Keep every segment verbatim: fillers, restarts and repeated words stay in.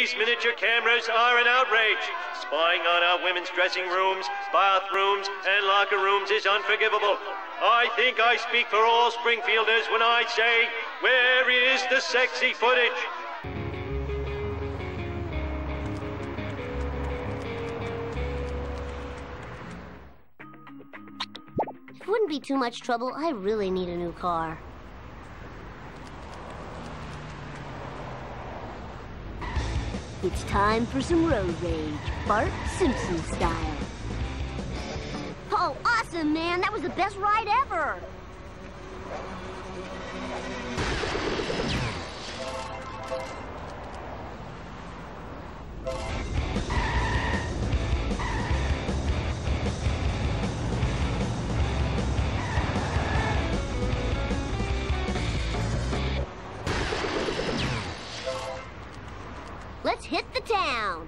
These miniature cameras are an outrage. Spying on our women's dressing rooms, bathrooms, and locker rooms is unforgivable. I think I speak for all Springfielders when I say, where is the sexy footage? It wouldn't be too much trouble. I really need a new car. It's time for some road rage, Bart Simpson style. Oh, awesome, man! That was the best ride ever! Let's hit the town.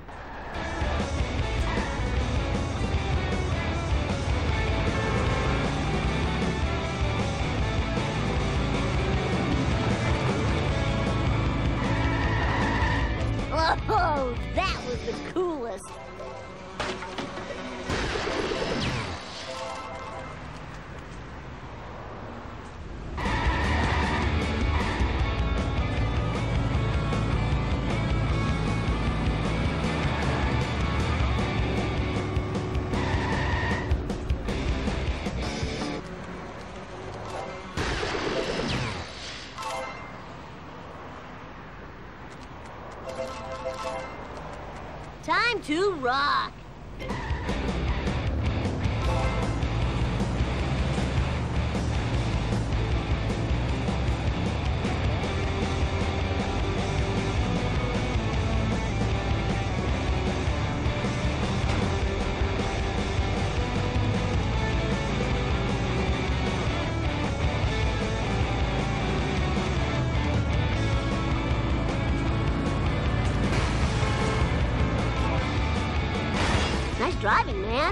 Oh, that was the coolest. Time to rock! Nice driving, man.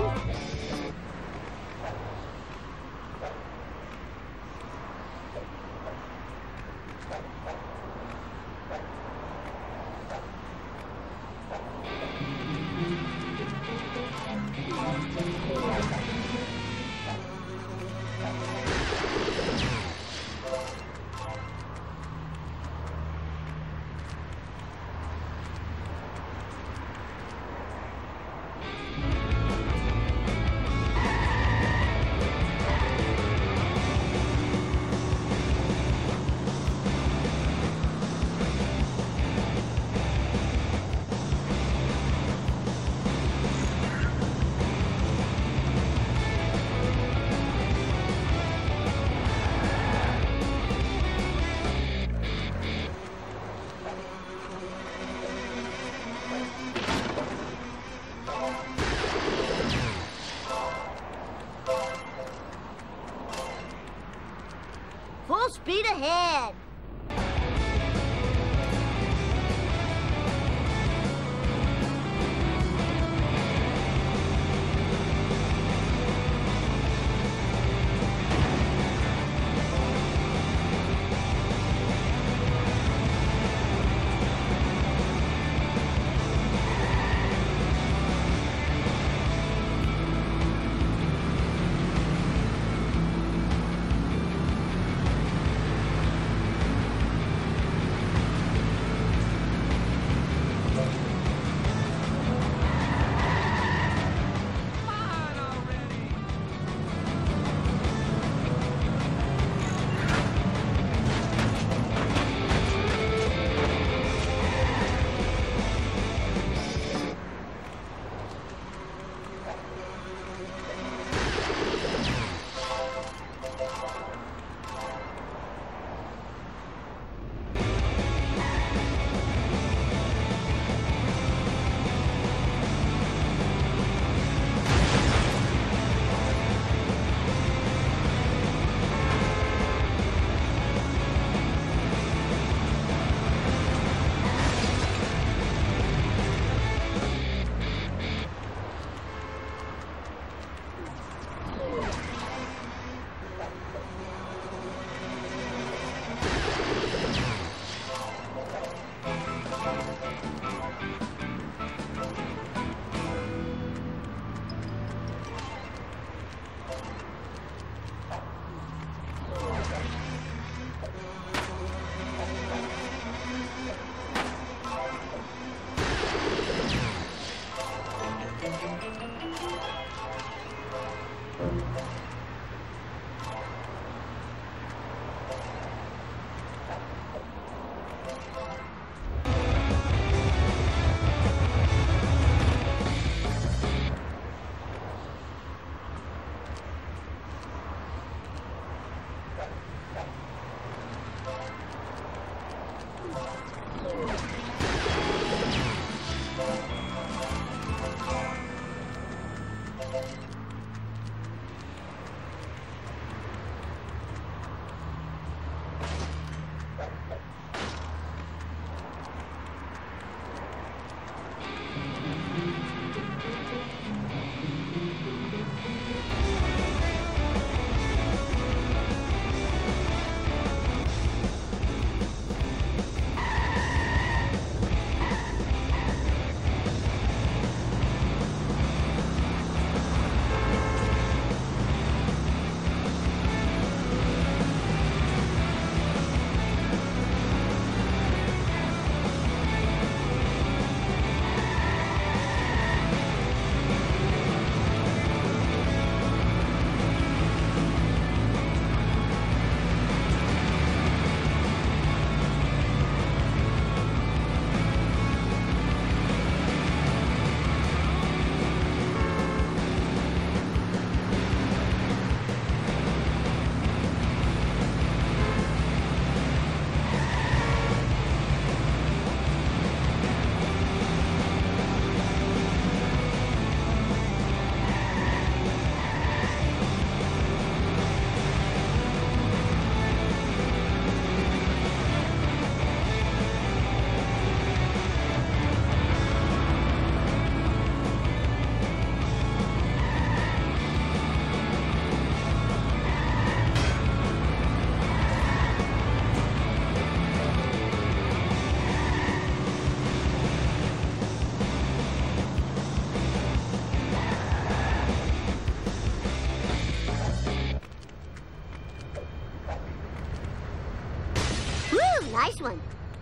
one.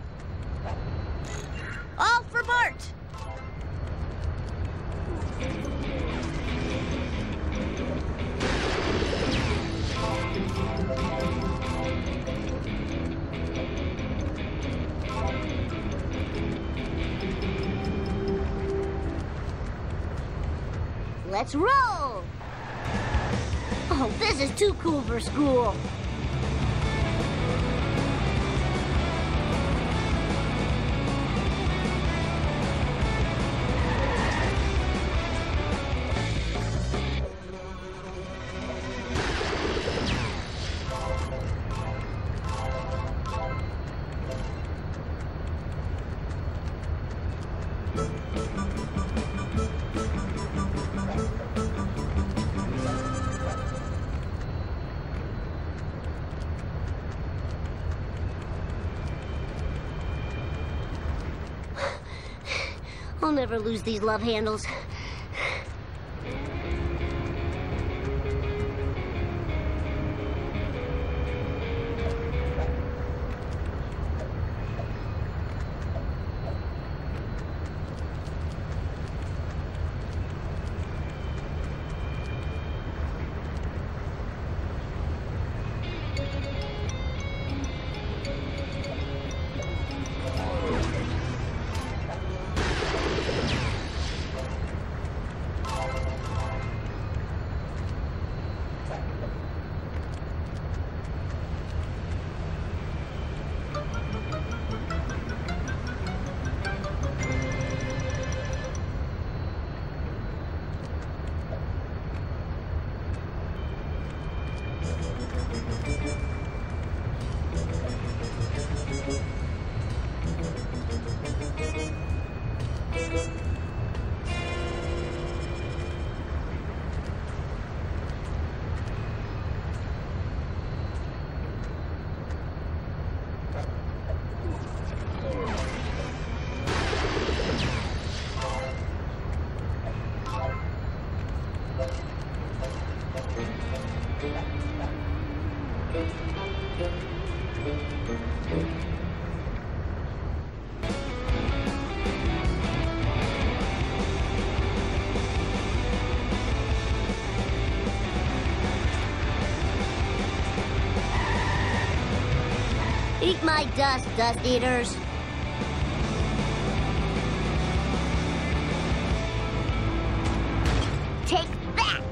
All for Bart! Let's roll! Oh, this is too cool for school. I'll never lose these love handles. Eat my dust, dust eaters. Take that!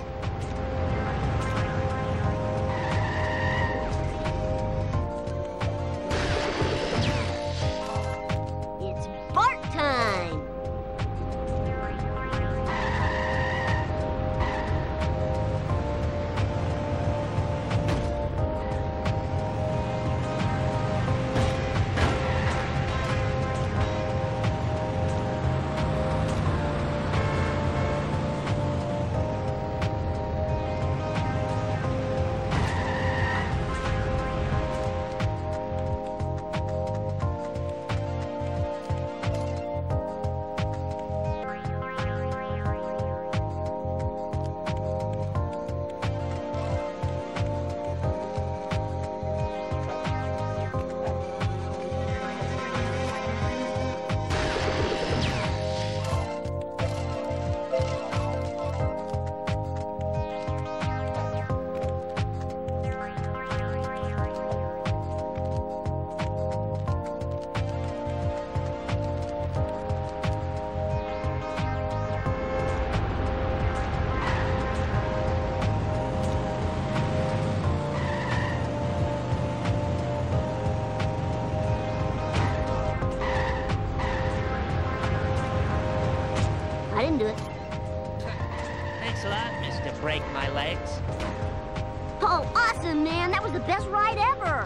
It's Bart time! I didn't do it. Thanks a lot, Mister Break My Legs. Oh, awesome, man! That was the best ride ever!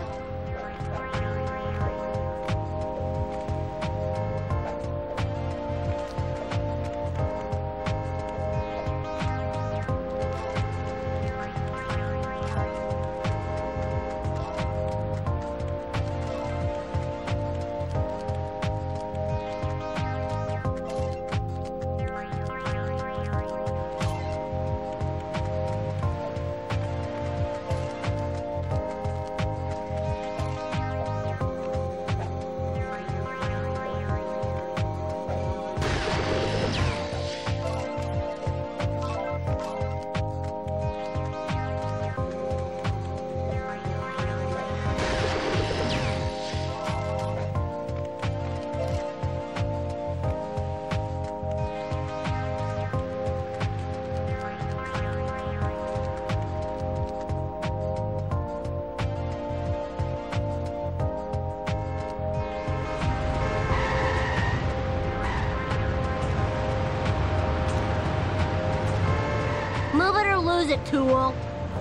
Move it or lose it, tool.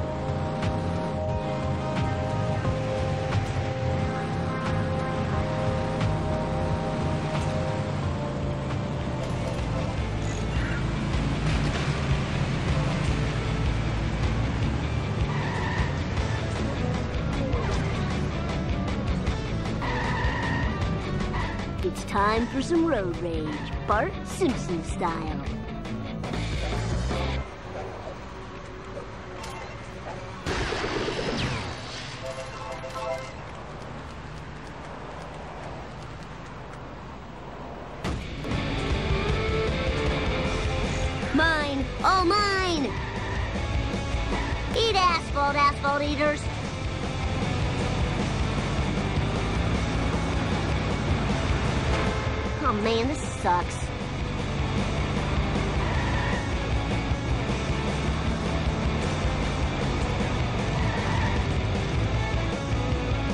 It's time for some road rage, Bart Simpson style. Mine, all mine! Eat asphalt, asphalt eaters! Oh man, this sucks.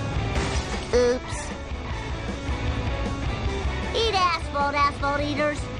Oops. Eat asphalt, asphalt eaters.